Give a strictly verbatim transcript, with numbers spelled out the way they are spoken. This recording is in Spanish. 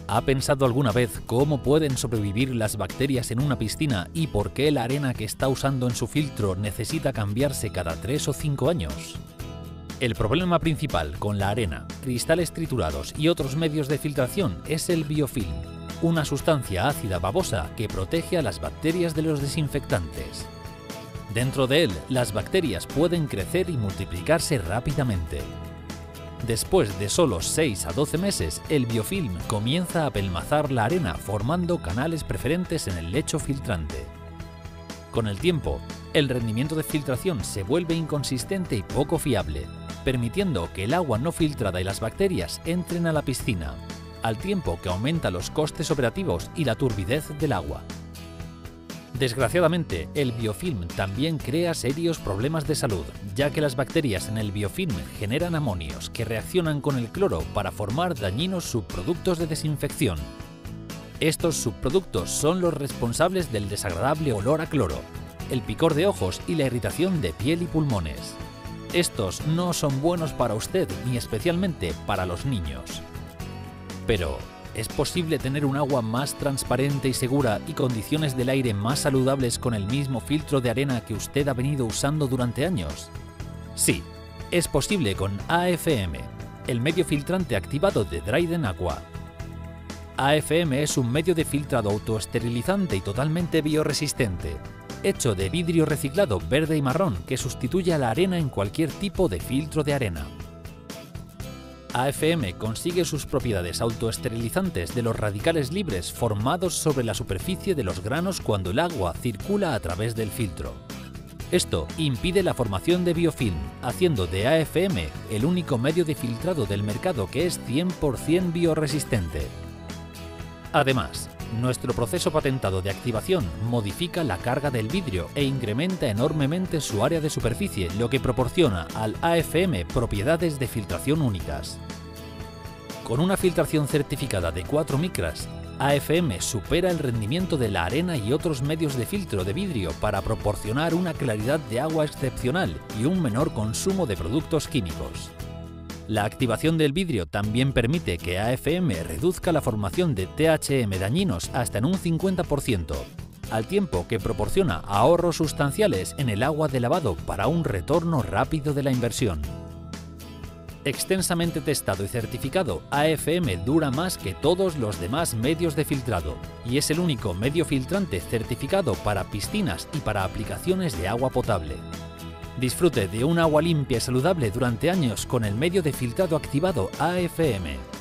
¿Ha pensado alguna vez cómo pueden sobrevivir las bacterias en una piscina y por qué la arena que está usando en su filtro necesita cambiarse cada tres o cinco años? El problema principal con la arena, cristales triturados y otros medios de filtración es el biofilm, una sustancia ácida babosa que protege a las bacterias de los desinfectantes. Dentro de él, las bacterias pueden crecer y multiplicarse rápidamente. Después de solo seis a doce meses, el biofilm comienza a apelmazar la arena formando canales preferentes en el lecho filtrante. Con el tiempo, el rendimiento de filtración se vuelve inconsistente y poco fiable, permitiendo que el agua no filtrada y las bacterias entren a la piscina, al tiempo que aumenta los costes operativos y la turbidez del agua. Desgraciadamente, el biofilm también crea serios problemas de salud, ya que las bacterias en el biofilm generan amonios que reaccionan con el cloro para formar dañinos subproductos de desinfección. Estos subproductos son los responsables del desagradable olor a cloro, el picor de ojos y la irritación de piel y pulmones. Estos no son buenos para usted ni especialmente para los niños. Pero, ¿es posible tener un agua más transparente y segura y condiciones del aire más saludables con el mismo filtro de arena que usted ha venido usando durante años? Sí, es posible con A F M, el medio filtrante activado de Dryden Aqua. A F M es un medio de filtrado autoesterilizante y totalmente bioresistente, hecho de vidrio reciclado verde y marrón que sustituye a la arena en cualquier tipo de filtro de arena. A F M consigue sus propiedades autoesterilizantes de los radicales libres formados sobre la superficie de los granos cuando el agua circula a través del filtro. Esto impide la formación de biofilm, haciendo de A F M el único medio de filtrado del mercado que es cien por cien bioresistente. Además, nuestro proceso patentado de activación modifica la carga del vidrio e incrementa enormemente su área de superficie, lo que proporciona al A F M propiedades de filtración únicas. Con una filtración certificada de cuatro micras, A F M supera el rendimiento de la arena y otros medios de filtro de vidrio para proporcionar una claridad de agua excepcional y un menor consumo de productos químicos. La activación del vidrio también permite que A F M reduzca la formación de T H M dañinos hasta en un cincuenta por ciento, al tiempo que proporciona ahorros sustanciales en el agua de lavado para un retorno rápido de la inversión. Extensamente testado y certificado, A F M dura más que todos los demás medios de filtrado y es el único medio filtrante certificado para piscinas y para aplicaciones de agua potable. Disfrute de un agua limpia y saludable durante años con el medio de filtrado activado A F M.